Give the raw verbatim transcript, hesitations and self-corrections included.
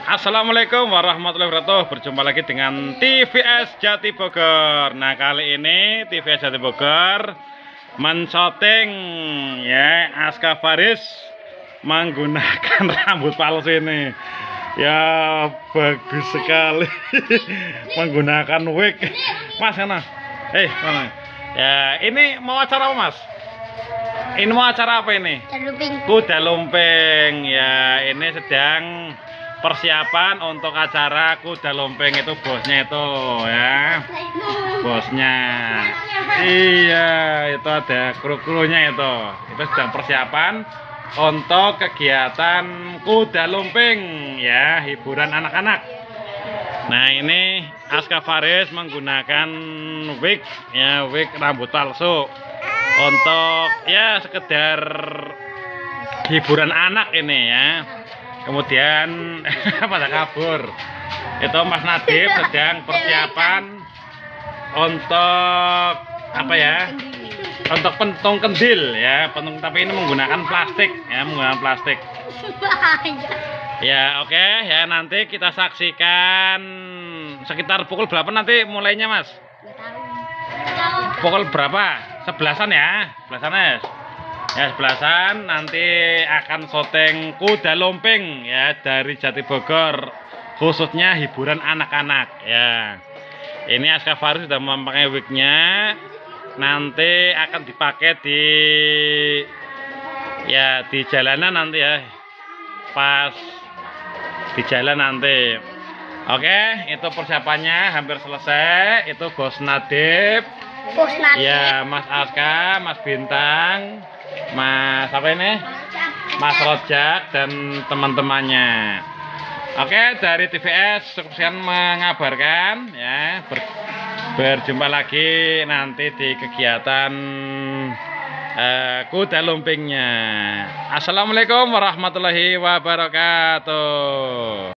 Assalamualaikum warahmatullahi wabarakatuh. Berjumpa lagi dengan T V S Jati Bogor. Nah, kali ini T V S Jati Bogor menshooting ya Aska Faris menggunakan rambut palsu ini. Ya bagus sekali. Menggunakan wig. Mas mana? Eh, mana? Ya, ini mau acara apa, Mas? Ini mau acara apa ini? Kuda lumping. Ya, ini sedang persiapan untuk acara kuda lumping. Itu bosnya itu ya, bosnya. Iya, itu ada kru-krunya itu. Itu sedang persiapan untuk kegiatan kuda lumping ya, hiburan anak-anak. Nah, ini Aska Faris menggunakan wig ya, wig rambut palsu untuk ya sekedar hiburan anak ini ya. Kemudian pada kabur. Itu Mas Nadif sedang persiapan untuk apa ya? Untuk pentung kendil ya, pentung, tapi ini menggunakan plastik ya, menggunakan plastik. Ya, oke okay, ya, nanti kita saksikan sekitar pukul berapa nanti mulainya, Mas? Pukul berapa? Sebelasan ya, sebelasan ya. Ya, sebelasan nanti akan syuting kuda lumping ya dari Jati Bogor, khususnya hiburan anak-anak ya. Ini Aska Faris sudah memakai wignya, nanti akan dipakai di ya di jalanan nanti ya, pas di jalan nanti. Oke, itu persiapannya hampir selesai. Itu Bos Nadif, Bos Nadif ya, Mas Aska, Mas Bintang, Mas apa ini? Mas Rojak dan teman-temannya. Oke, dari T V S sekian mengabarkan ya. Ber, berjumpa lagi nanti di kegiatan uh, kuda lumpingnya. Assalamualaikum warahmatullahi wabarakatuh.